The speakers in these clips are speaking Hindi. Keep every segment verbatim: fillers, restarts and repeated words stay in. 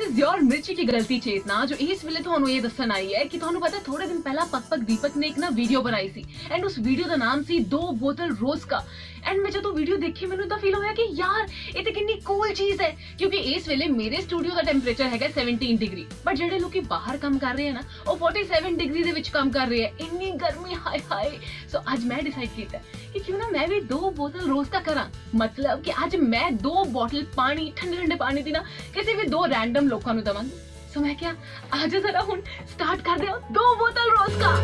इज योर मिर्ची की गलती चेतना जो इस ਵੇਲੇ ਤੁਹਾਨੂੰ ਇਹ ਦੱਸਣ ਆਈ ਹੈ ਕਿ ਤੁਹਾਨੂੰ ਪਤਾ ਥੋੜੇ ਦਿਨ ਪਹਿਲਾਂ ਪਕ ਪਕ ਦੀਪਕ ਨੇ ਇੱਕ ਨਾ ਵੀਡੀਓ ਬਣਾਈ ਸੀ ਐਂਡ ਉਸ ਵੀਡੀਓ ਦਾ ਨਾਮ ਸੀ ਦੋ ਬੋਤਲ ਰੋਜ਼ का एंड मैं ਜਦੋਂ ਵੀਡੀਓ ਦੇਖੀ ਮੈਨੂੰ ਤਾਂ ਫੀਲ ਹੋਇਆ ਕਿ ਯਾਰ ਇਹ ਤੇ ਕਿੰਨੀ ਕੂਲ ਚੀਜ਼ ਹੈ ਕਿਉਂਕਿ ਇਸ ਵੇਲੇ ਮੇਰੇ ਸਟੂਡੀਓ ਦਾ ਟੈਂਪਰੇਚਰ ਹੈਗਾ ਸੈਵਨਟੀਨ ਡਿਗਰੀ ਬਟ ਜਿਹੜੇ ਲੋਕੀ ਬਾਹਰ ਕੰਮ ਕਰ ਰਹੇ ਆ ਨਾ ਉਹ ਫੋਰਟੀ ਸੈਵਨ ਡਿਗਰੀ ਦੇ ਵਿੱਚ ਕੰਮ ਕਰ ਰਹੇ ਆ ਇੰਨੀ ਗਰਮੀ ਹਾਏ ਹਾਏ ਸੋ ਅੱਜ ਮੈਂ ਡਿਸਾਈਡ ਕੀਤਾ ਕਿ ਕਿਉਂ ਨਾ ਮੈਂ ਵੀ ਦੋ ਬੋਤਲ ਰੋਜ਼ ਦਾ ਕਰਾਂ मतलब कि आज मैं दो बॉटल पानी ठंडे ठंडे पानी दी ना किसी भी दो रैंडम लोगों को दवांगी सो मैं क्या आज जरा हुन स्टार्ट कर दे दो बोतल रोज का।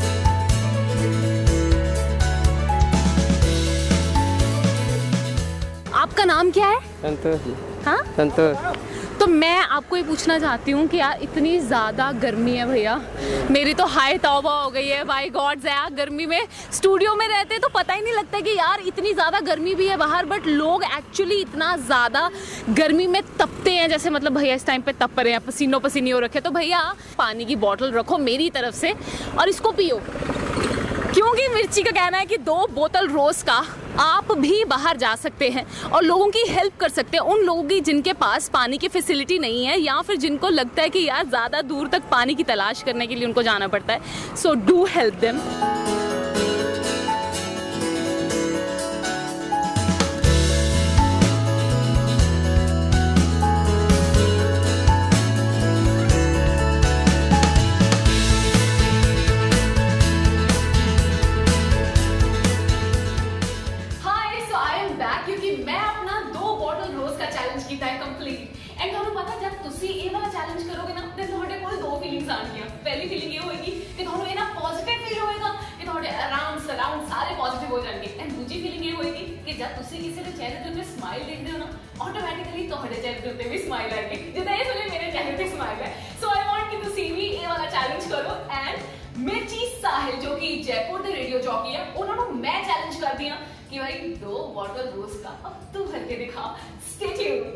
आपका नाम क्या है? संतोष। हाँ संतोष। तो मैं आपको ये पूछना चाहती हूँ कि यार इतनी ज़्यादा गर्मी है भैया मेरी तो हाय तौबा हो गई है भाई गॉड यार गर्मी में स्टूडियो में रहते तो पता ही नहीं लगता कि यार इतनी ज़्यादा गर्मी भी है बाहर बट लोग एक्चुअली इतना ज़्यादा गर्मी में तपते हैं जैसे मतलब भैया इस टाइम पे तप रहे हैं पसीनों पसीनी हो रखे तो भैया पानी की बॉटल रखो मेरी तरफ से और इसको पियो क्योंकि मिर्ची का कहना है कि दो बोतल रोज का आप भी बाहर जा सकते हैं और लोगों की हेल्प कर सकते हैं उन लोगों की जिनके पास पानी की फैसिलिटी नहीं है या फिर जिनको लगता है कि यार ज़्यादा दूर तक पानी की तलाश करने के लिए उनको जाना पड़ता है सो डू हेल्प देम। पहली फीलिंग ये होगी कि ਤੁਹਾਨੂੰ ਇਹ ਨਾ ਪੋਜ਼ਿਟਿਵ ਫੀਲ ਹੋਏਗਾ ਕਿ ਤੁਹਾਡੇ ਅਰਾਊਂਡ ਸਰਾਊਂਡ ਸਾਰੇ ਪੋਜ਼ਿਟਿਵ ਹੋ ਜਾਣਗੇ ਐਂਡ ਦੂਜੀ ਫੀਲਿੰਗ ਇਹ ਹੋਏਗੀ ਕਿ ਜਦ ਤੁਸੀਂ ਕਿਸੇ ਦੇ ਚਿਹਰੇ ਤੇ ਉੱਤੇ ਸਮਾਈਲ ਦੇਖਦੇ ਹੋ ਨਾ ਆਟੋਮੈਟਿਕਲੀ ਤੁਹਾਡੇ ਚਿਹਰੇ ਤੇ ਉੱਤੇ ਵੀ ਸਮਾਈਲ ਆਏਗੀ ਜਿੱਦਾਂ ਇਸ ਵੇਲੇ ਮੇਰੇ ਚਿਹਰੇ ਤੇ ਸਮਾਈਲ ਹੈ ਸੋ ਆਈ ਵਾਂਟ ਕਿ ਤੁਸੀਂ ਵੀ ਇਹ ਵਾਲਾ ਚੈਲੰਜ ਕਰੋ ਐਂਡ ਮਿਰਚੀ ਸਾਹਿਲ ਜੋ ਕਿ ਜੈਪੁਰ ਦੇ ਰੇਡੀਓ ਜੌਕੀ ਹੈ ਉਹਨਾਂ ਨੂੰ ਮੈਂ ਚੈਲੰਜ ਕਰਦੀ ਹਾਂ ਕਿ ਭਾਈ ਦੋ ਬੋਟਲ ਰੋਜ਼ ਦਾ अब तू करके दिखा स्टे ट्यून्ड।